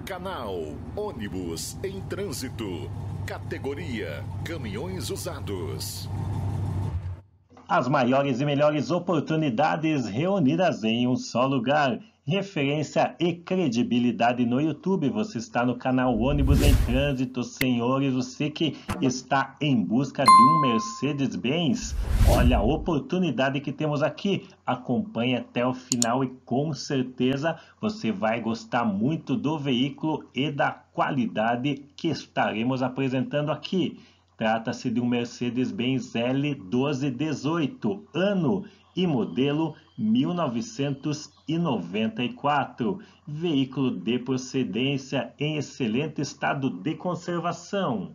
Canal Ônibus em Trânsito. Categoria Caminhões Usados. As maiores e melhores oportunidades reunidas em um só lugar. Referência e credibilidade no YouTube. Você está no canal Ônibus em Trânsito. Senhores, você que está em busca de um Mercedes-Benz, olha a oportunidade que temos aqui. Acompanhe até o final e com certeza você vai gostar muito do veículo e da qualidade que estaremos apresentando aqui. Trata-se de um Mercedes-Benz L1218, ano e modelo 1994. Veículo de procedência em excelente estado de conservação.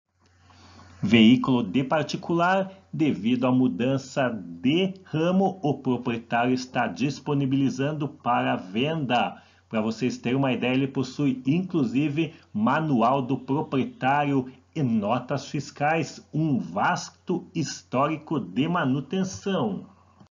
Veículo de particular, devido à mudança de ramo, o proprietário está disponibilizando para venda. Para vocês terem uma ideia, ele possui inclusive manual do proprietário e notas fiscais, um vasto histórico de manutenção.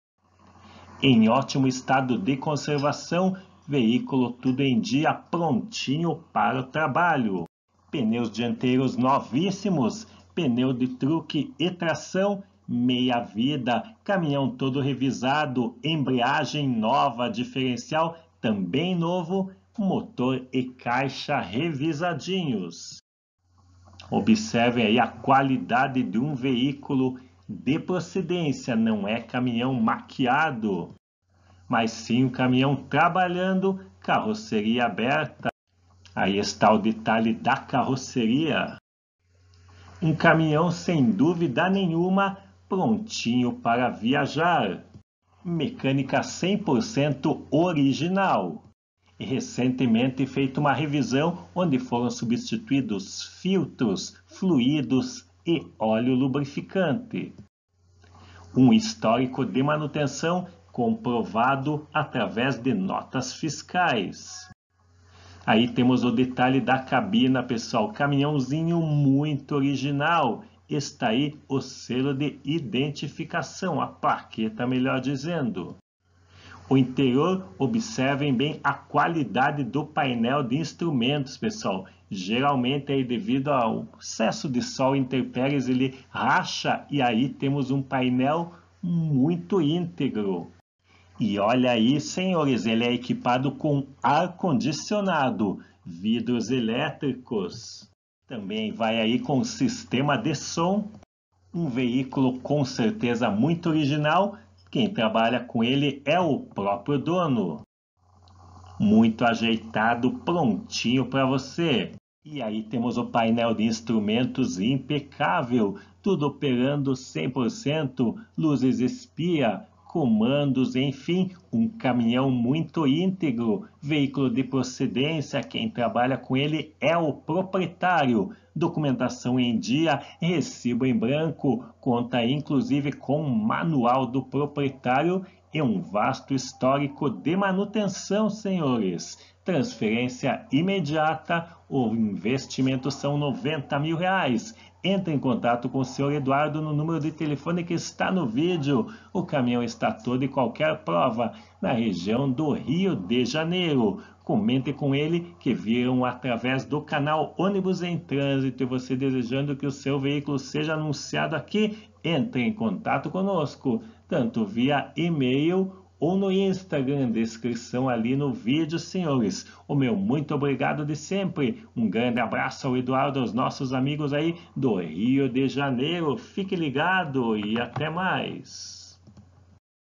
Em ótimo estado de conservação, veículo tudo em dia, prontinho para o trabalho. Pneus dianteiros novíssimos, pneu de truque e tração, meia vida, caminhão todo revisado, embreagem nova, diferencial também novo, motor e caixa revisadinhos. Observem aí a qualidade de um veículo de procedência, não é caminhão maquiado, mas sim um caminhão trabalhando, carroceria aberta. Aí está o detalhe da carroceria. Um caminhão sem dúvida nenhuma, prontinho para viajar. Mecânica 100% original. E recentemente feita uma revisão onde foram substituídos filtros, fluidos e óleo lubrificante. Um histórico de manutenção comprovado através de notas fiscais. Aí temos o detalhe da cabina, pessoal, caminhãozinho muito original. Está aí o selo de identificação, a plaqueta, melhor dizendo. O interior, observem bem a qualidade do painel de instrumentos, pessoal. Geralmente, aí, devido ao excesso de sol, intempéries, ele racha e aí temos um painel muito íntegro. E olha aí, senhores, ele é equipado com ar-condicionado, vidros elétricos. Também vai aí com sistema de som. Um veículo com certeza muito original. Quem trabalha com ele é o próprio dono. Muito ajeitado, prontinho para você. E aí temos o painel de instrumentos impecável, tudo operando 100%, luzes espia, comandos, enfim, um caminhão muito íntegro, veículo de procedência, quem trabalha com ele é o proprietário. Documentação em dia, recibo em branco, conta inclusive com manual do proprietário e um vasto histórico de manutenção, senhores. Transferência imediata, o investimento são R$90 mil. Entre em contato com o senhor Eduardo no número de telefone que está no vídeo. O caminhão está todo e qualquer prova na região do Rio de Janeiro. Comente com ele que viram através do canal Ônibus em Trânsito e você desejando que o seu veículo seja anunciado aqui, entre em contato conosco, tanto via e-mail ou no Instagram, descrição ali no vídeo, senhores. O meu muito obrigado de sempre. Um grande abraço ao Eduardo, aos nossos amigos aí do Rio de Janeiro. Fique ligado e até mais.